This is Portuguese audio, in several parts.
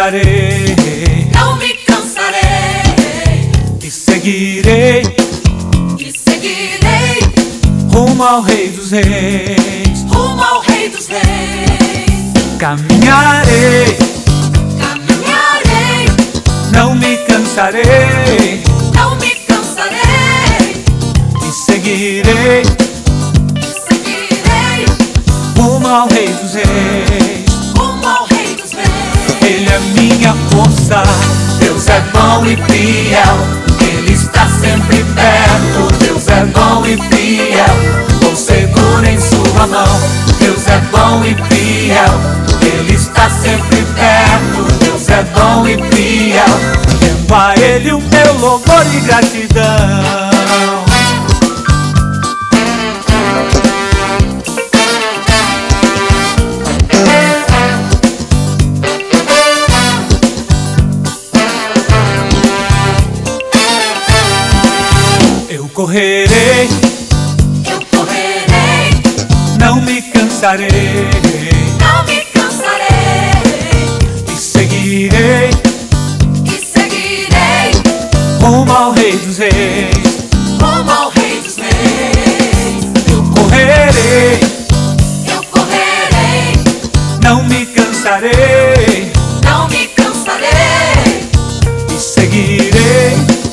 cansarei, não me cansarei, e seguirei rumo ao Rei dos Reis. rumo ao Rei dos Reis. Caminharei, não me cansarei, não me cansarei, e seguirei rumo ao Rei dos Reis. rumo ao Rei dos Reis. Ele é minha força, Deus é bom e fiel, Ele está sempre perto. Deus é bom e fiel, vou seguro em sua mão. Deus é bom e fiel, Ele está sempre perto. Deus é bom e fiel. devo a Ele o meu louvor e gratidão. Eu correrei, não me cansarei, não me cansarei, e seguirei rumo ao Rei dos Reis. rumo ao Rei dos Reis. Eu correrei, não me cansarei, não me cansarei, e seguirei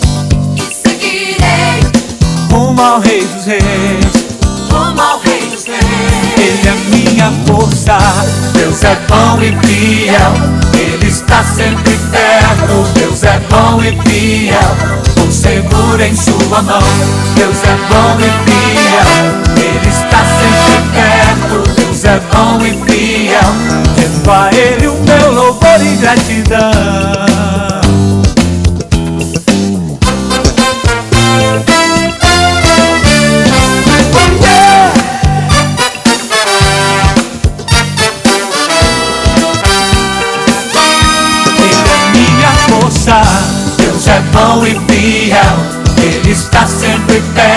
rumo ao Rei dos Reis. rumo ao Rei dos Reis. Ele é minha força, Deus é bom e fiel, Ele está sempre perto. Deus é bom e fiel, vou seguro em sua mão. Deus é bom e fiel, Ele está sempre perto. Deus é bom e fiel. devo a Ele o meu louvor e gratidão. Deus é bom e fiel, Ele está sempre perto.